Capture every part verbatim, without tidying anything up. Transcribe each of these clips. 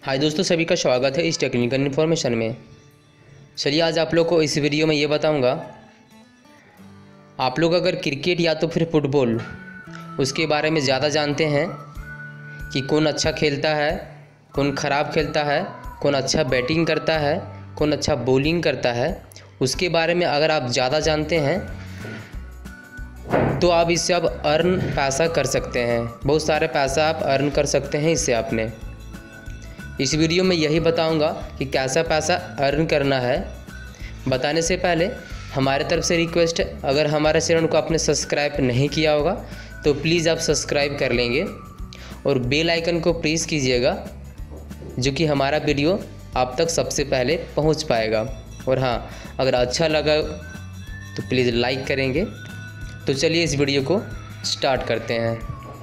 हाय दोस्तों, सभी का स्वागत है इस टेक्निकल इन्फॉर्मेशन में। चलिए आज आप लोग को इस वीडियो में ये बताऊंगा, आप लोग अगर क्रिकेट या तो फिर फुटबॉल उसके बारे में ज़्यादा जानते हैं कि कौन अच्छा खेलता है, कौन ख़राब खेलता है, कौन अच्छा बैटिंग करता है, कौन अच्छा बॉलिंग करता है, उसके बारे में अगर आप ज़्यादा जानते हैं तो आप इससे आप अर्न पैसा कर सकते हैं। बहुत सारे पैसा आप अर्न कर सकते हैं इससे। आपने इस वीडियो में यही बताऊंगा कि कैसा पैसा अर्न करना है। बताने से पहले हमारे तरफ से रिक्वेस्ट है, अगर हमारे चैनल को आपने सब्सक्राइब नहीं किया होगा तो प्लीज़ आप सब्सक्राइब कर लेंगे और बेल आइकन को प्रेस कीजिएगा, जो कि हमारा वीडियो आप तक सबसे पहले पहुंच पाएगा। और हाँ, अगर अच्छा लगा तो प्लीज़ लाइक करेंगे। तो चलिए इस वीडियो को स्टार्ट करते हैं।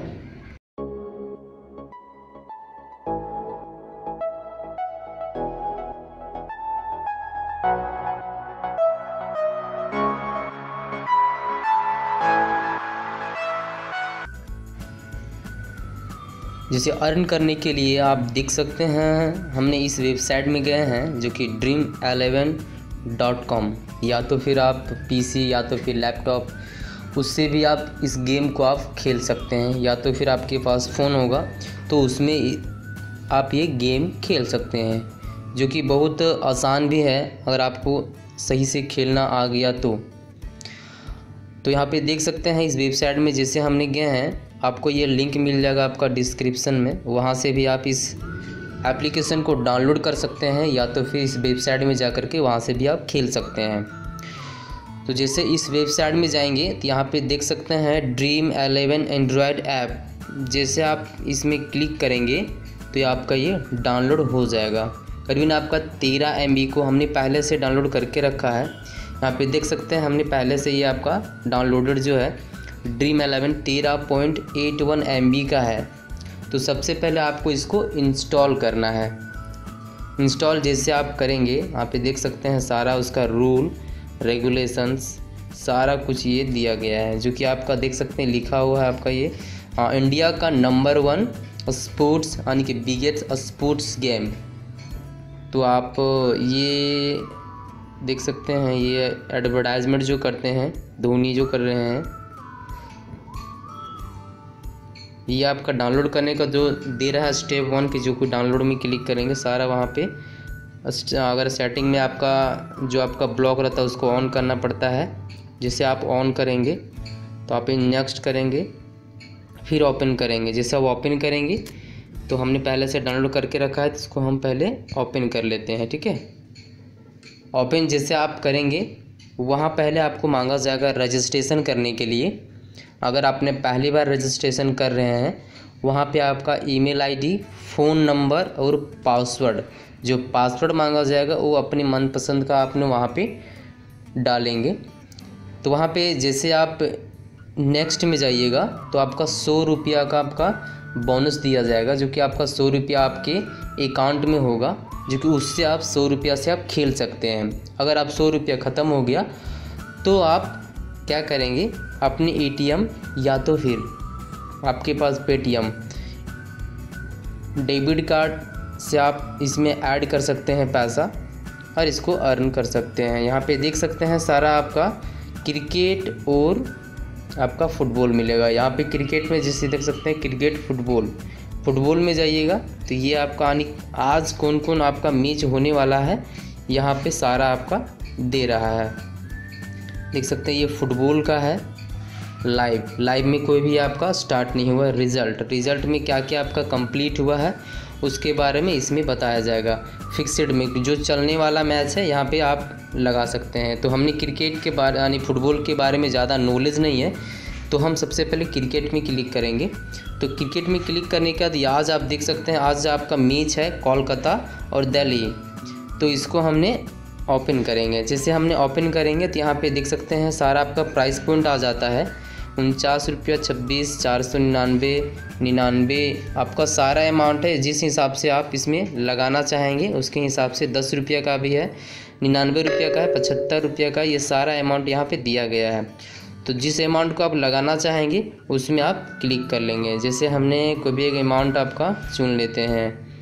जैसे अर्न करने के लिए आप देख सकते हैं, हमने इस वेबसाइट में गए हैं जो कि ड्रीम इलेवन डॉट कॉम। या तो फिर आप पीसी या तो फिर लैपटॉप, उससे भी आप इस गेम को आप खेल सकते हैं। या तो फिर आपके पास फ़ोन होगा तो उसमें आप ये गेम खेल सकते हैं, जो कि बहुत आसान भी है अगर आपको सही से खेलना आ गया तो। तो यहाँ पे देख सकते हैं इस वेबसाइट में जैसे हमने गए हैं, आपको ये लिंक मिल जाएगा आपका डिस्क्रिप्शन में। वहाँ से भी आप इस एप्लीकेशन को डाउनलोड कर सकते हैं, या तो फिर इस वेबसाइट में जा कर के वहाँ से भी आप खेल सकते हैं। तो जैसे इस वेबसाइट में जाएंगे तो यहाँ पे देख सकते हैं ड्रीम इलेवन एंड्रॉयड ऐप। जैसे आप इसमें क्लिक करेंगे तो ये आपका ये डाउनलोड हो जाएगा। करीबन आपका तेरह एम बी को हमने पहले से डाउनलोड करके रखा है। यहाँ पे देख सकते हैं हमने पहले से ये आपका डाउनलोडेड जो है ड्रीम इलेवन तेरह point eight one M B का है। तो सबसे पहले आपको इसको इंस्टॉल करना है। इंस्टॉल जैसे आप करेंगे, यहाँ पे देख सकते हैं सारा उसका रूल रेगुलेशंस सारा कुछ ये दिया गया है, जो कि आपका देख सकते हैं लिखा हुआ है आपका ये आ, इंडिया का नंबर वन स्पोर्ट्स यानी कि बिगेस्ट स्पोर्ट्स गेम। तो आप ये देख सकते हैं ये एडवर्टाइजमेंट जो करते हैं धोनी जो कर रहे हैं, ये आपका डाउनलोड करने का जो दे रहा है स्टेप वन की, जो कोई डाउनलोड में क्लिक करेंगे सारा वहाँ पे। अगर सेटिंग में आपका जो आपका ब्लॉक रहता है उसको ऑन करना पड़ता है। जैसे आप ऑन करेंगे तो आप नेक्स्ट करेंगे, फिर ओपन करेंगे। जैसे आप ओपन करेंगे तो हमने पहले से डाउनलोड करके रखा है तो इसको हम पहले ओपन कर लेते हैं, ठीक है। ओपन जैसे आप करेंगे वहाँ पहले आपको मांगा जाएगा रजिस्ट्रेशन करने के लिए। अगर आपने पहली बार रजिस्ट्रेशन कर रहे हैं, वहाँ पे आपका ईमेल आईडी, फ़ोन नंबर और पासवर्ड, जो पासवर्ड मांगा जाएगा वो अपनी मनपसंद का आपने वहाँ पे डालेंगे। तो वहाँ पे जैसे आप नेक्स्ट में जाइएगा तो आपका सौ रुपया का आपका बोनस दिया जाएगा, जो कि आपका सौ रुपया आपके अकाउंट में होगा, जो कि उससे आप सौ रुपया से आप खेल सकते हैं। अगर आप सौ रुपया ख़त्म हो गया तो आप क्या करेंगे, अपने एटीएम या तो फिर आपके पास पेटीएम डेबिट कार्ड से आप इसमें ऐड कर सकते हैं पैसा और इसको अर्न कर सकते हैं। यहाँ पे देख सकते हैं सारा आपका क्रिकेट और आपका फुटबॉल मिलेगा। यहाँ पे क्रिकेट में जैसे देख सकते हैं क्रिकेट फुटबॉल फुटबॉल में जाइएगा तो ये आपका आज कौन कौन आपका मैच होने वाला है यहाँ पे सारा आपका दे रहा है। देख सकते हैं ये फुटबॉल का है। लाइव लाइव में कोई भी आपका स्टार्ट नहीं हुआ। रिज़ल्ट रिज़ल्ट में क्या क्या आपका कंप्लीट हुआ है उसके बारे में इसमें बताया जाएगा। फिक्स्ड में जो चलने वाला मैच है यहाँ पे आप लगा सकते हैं। तो हमने क्रिकेट के बारे यानी फुटबॉल के बारे में ज़्यादा नॉलेज नहीं है, तो हम सबसे पहले क्रिकेट में क्लिक करेंगे। तो क्रिकेट में क्लिक करने के बाद आज आप देख सकते हैं आज आपका मैच है कोलकाता और दिल्ली। तो इसको हमने ओपन करेंगे। जैसे हमने ओपन करेंगे तो यहाँ पे देख सकते हैं सारा आपका प्राइस पॉइंट आ जाता है उनचास रुपया, छब्बीस, चार सौ निन्यानवे, निन्यानवे आपका सारा अमाउंट है। जिस हिसाब से आप इसमें लगाना चाहेंगे उसके हिसाब से दस रुपया का भी है, निन्यानवे रुपया का है, पचहत्तर रुपया का, ये सारा अमाउंट यहाँ पे दिया गया है। तो जिस अमाउंट को आप लगाना चाहेंगे उसमें आप क्लिक कर लेंगे। जैसे हमने कोई भी एक अमाउंट आपका चुन लेते हैं,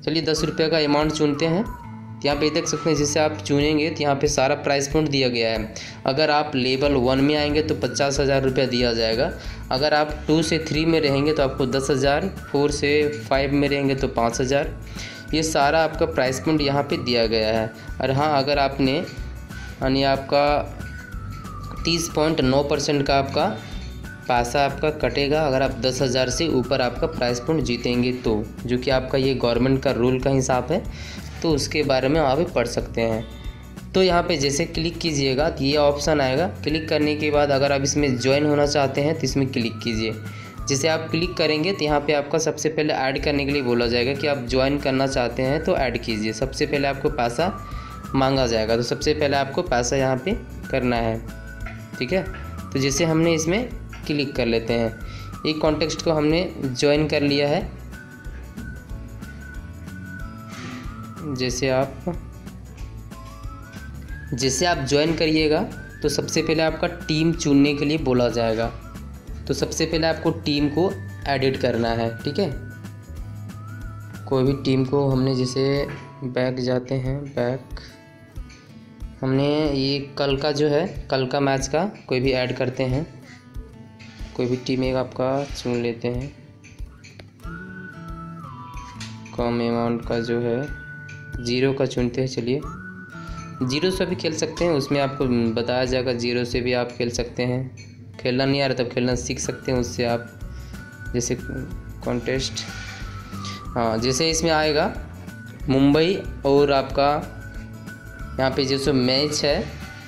चलिए दस रुपये का अमाउंट चुनते हैं। यहाँ पे देख सकते हैं जैसे आप चुनेंगे तो यहाँ पे सारा प्राइस पॉइंट दिया गया है। अगर आप लेवल वन में आएंगे तो पचास हज़ार रुपया दिया जाएगा। अगर आप टू से थ्री में रहेंगे तो आपको दस हज़ार, फोर से फाइव में रहेंगे तो पाँच हज़ार। ये सारा आपका प्राइस पॉइंट यहाँ पे दिया गया है। और हाँ, अगर आपने यानी आपका तीस पॉइंट नौ परसेंट का आपका पैसा आपका कटेगा अगर आप दस हज़ार से ऊपर आपका प्राइस पॉइंट जीतेंगे तो, जो कि आपका ये गवर्नमेंट का रूल का हिसाब है, तो उसके बारे में आप भी पढ़ सकते हैं। तो यहाँ पे जैसे क्लिक कीजिएगा तो ये ऑप्शन आएगा। क्लिक करने के बाद अगर आप इसमें ज्वाइन होना चाहते हैं तो इसमें क्लिक कीजिए। जैसे आप क्लिक करेंगे तो यहाँ पे आपका सबसे पहले ऐड करने के लिए बोला जाएगा कि आप ज्वाइन करना चाहते हैं तो ऐड कीजिए। सबसे पहले आपको पैसा मांगा जाएगा, तो सबसे पहले आपको पैसा यहाँ पे करना है, ठीक है। तो जैसे हमने इसमें क्लिक कर लेते हैं, एक कॉन्टेक्स्ट को हमने ज्वाइन कर लिया है। जैसे आप जैसे आप ज्वाइन करिएगा तो सबसे पहले आपका टीम चुनने के लिए बोला जाएगा। तो सबसे पहले आपको टीम को एडिट करना है, ठीक है। कोई भी टीम को हमने जैसे बैक जाते हैं, बैक हमने ये कल का जो है कल का मैच का कोई भी ऐड करते हैं। कोई भी टीम एक आपका चुन लेते हैं। कम अमाउंट का जो है जीरो का चुनते हैं। चलिए जीरो से भी खेल सकते हैं, उसमें आपको बताया जाएगा जीरो से भी आप खेल सकते हैं। खेलना नहीं आ रहा तब खेलना सीख सकते हैं उससे आप। जैसे कॉन्टेस्ट, हाँ जैसे इसमें आएगा मुंबई और आपका यहाँ पे जैसे मैच है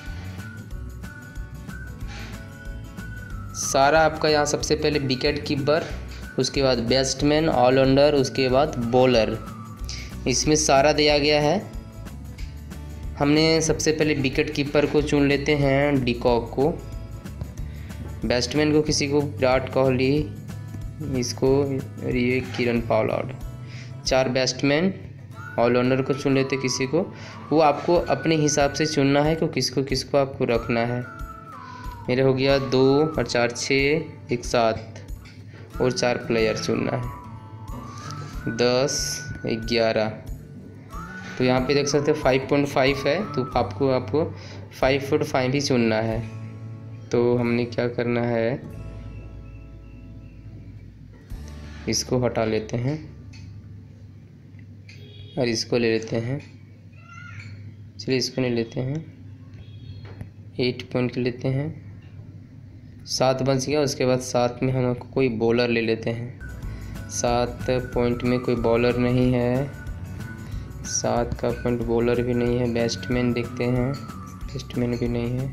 सारा आपका यहाँ सबसे पहले विकेट कीपर, उसके बाद बैट्समैन, ऑलराउंडर, उसके बाद बॉलर, इसमें सारा दिया गया है। हमने सबसे पहले विकेट कीपर को चुन लेते हैं, डिकॉक को। बैट्समैन को किसी को विराट कोहली, इसको ये किरण पोलार्ड। चार बैट्समैन, ऑलराउंडर को चुन लेते किसी को। वो आपको अपने हिसाब से चुनना है कि किसको किसको आपको रखना है। मेरे हो गया दो और चार छः, एक सात और चार प्लेयर चुनना है, दस ग्यारह। तो यहाँ पे देख सकते हैं फाइव पॉइंट फाइव है, तो आपको आपको फाइव पॉइंट फाइव ही चुनना है। तो हमने क्या करना है, इसको हटा लेते हैं और इसको ले लेते हैं। चलिए इसको ले लेते हैं, एट पॉइंट के लेते हैं, सात बच गया। उसके बाद सात में हम कोई बॉलर ले लेते हैं। सात पॉइंट में कोई बॉलर नहीं है, सात का पॉइंट बॉलर भी नहीं है। बैट्समैन देखते हैं, बैट्समैन भी नहीं है।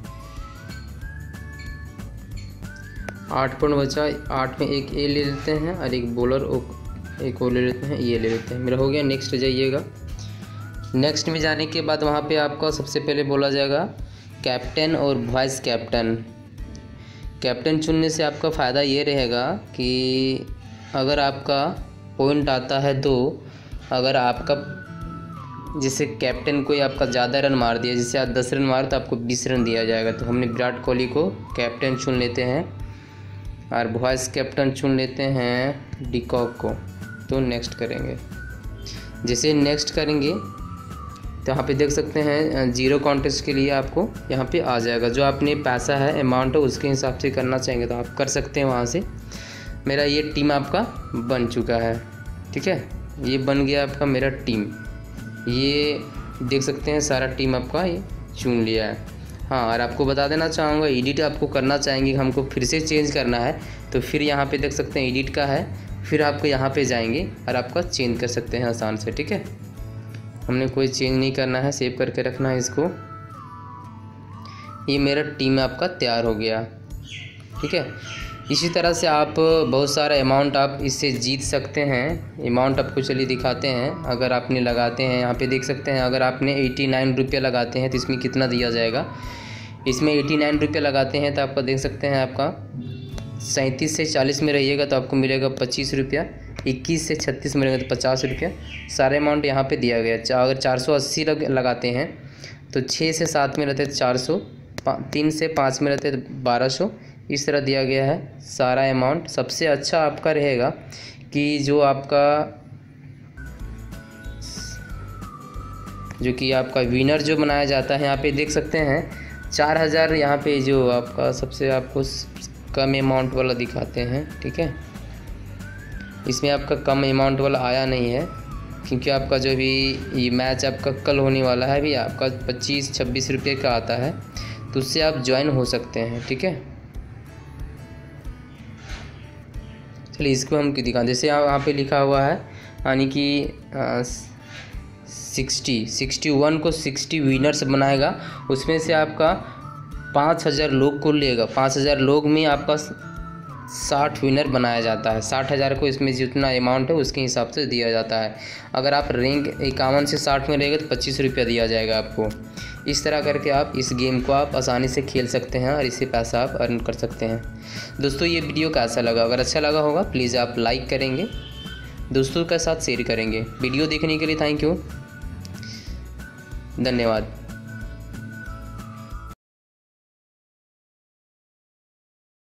आठ पॉइंट बचा, आठ में एक ए ले लेते हैं और एक बॉलर एक और ले लेते हैं, ये ले लेते हैं। मेरा हो गया। नेक्स्ट जाइएगा। नेक्स्ट में जाने के बाद वहाँ पे आपका सबसे पहले बोला जाएगा कैप्टन और वाइस कैप्टन। कैप्टन चुनने से आपका फ़ायदा ये रहेगा कि अगर आपका पॉइंट आता है दो, अगर आपका जैसे कैप्टन कोई आपका ज़्यादा रन मार दिया, जैसे आप दस रन मार तो आपको बीस रन दिया जाएगा। तो हमने विराट कोहली को कैप्टन चुन लेते हैं और वाइस कैप्टन चुन लेते हैं डिकॉक को। तो नेक्स्ट करेंगे। जैसे नेक्स्ट करेंगे तो यहाँ पे देख सकते हैं जीरो कॉन्टेस्ट के लिए आपको यहाँ पे आ जाएगा। जो आपने पैसा है अमाउंट है उसके हिसाब से करना चाहेंगे तो आप कर सकते हैं वहाँ से। मेरा ये टीम आपका बन चुका है, ठीक है। ये बन गया आपका मेरा टीम। ये देख सकते हैं सारा टीम आपका ये चुन लिया है। हाँ, और आपको बता देना चाहूँगा एडिट आपको करना चाहेंगे, हमको फिर से चेंज करना है तो फिर यहाँ पे देख सकते हैं एडिट का है, फिर आपको यहाँ पे जाएंगे और आपका चेंज कर सकते हैं आसान से, ठीक है। हमने कोई चेंज नहीं करना है, सेव करके रखना है इसको। ये मेरा टीम आपका तैयार हो गया, ठीक है। इसी तरह से आप बहुत सारा अमाउंट आप इससे जीत सकते हैं। अमाउंट आपको चलिए दिखाते हैं। अगर आपने लगाते हैं यहाँ पे देख सकते हैं, अगर आपने एटी नाइन रुपये लगाते हैं तो इसमें कितना दिया जाएगा। इसमें एटी नाइन रुपये लगाते हैं तो आपका देख सकते हैं आपका सैंतीस से चालीस में रहिएगा तो आपको मिलेगा पच्चीस रुपया, इक्कीस से छत्तीस में रहेगा तो पचास रुपया। सारे अमाउंट यहाँ पे दिया गया। अगर चार सौ अस्सी लगाते हैं तो छः से सात में रहते हैं चार सौ, तीन से पाँच में रहते हैं बारह सौ, इस तरह दिया गया है सारा अमाउंट। सबसे अच्छा आपका रहेगा कि जो आपका जो कि आपका विनर जो बनाया जाता है। यहाँ पे देख सकते हैं चार हज़ार यहाँ पे जो आपका सबसे आपको कम अमाउंट वाला दिखाते हैं, ठीक है। इसमें आपका कम अमाउंट वाला आया नहीं है क्योंकि आपका जो भी ये मैच आपका कल होने वाला है भी आपका पच्चीस छब्बीस रुपये का आता है, तो उससे आप ज्वाइन हो सकते हैं, ठीक है। चलिए इसको हम दिखा, जैसे यहाँ पे लिखा हुआ है यानी कि सिक्सटी सिक्सटी वन को सिक्सटी विनर्स बनाएगा, उसमें से आपका पाँच हज़ार लोग को लेगा, पाँच हज़ार लोग में आपका साठ विनर बनाया जाता है। साठ हज़ार को इसमें जितना अमाउंट है उसके हिसाब से दिया जाता है। अगर आप रैंक इक्यावन से साठ में रहेगा तो पच्चीस रुपया दिया जाएगा आपको। इस तरह करके आप इस गेम को आप आसानी से खेल सकते हैं और इससे पैसा आप अर्न कर सकते हैं। दोस्तों ये वीडियो कैसा लगा? अगर अच्छा लगा होगा प्लीज़ आप लाइक करेंगे, दोस्तों के साथ शेयर करेंगे। वीडियो देखने के लिए थैंक यू, धन्यवाद।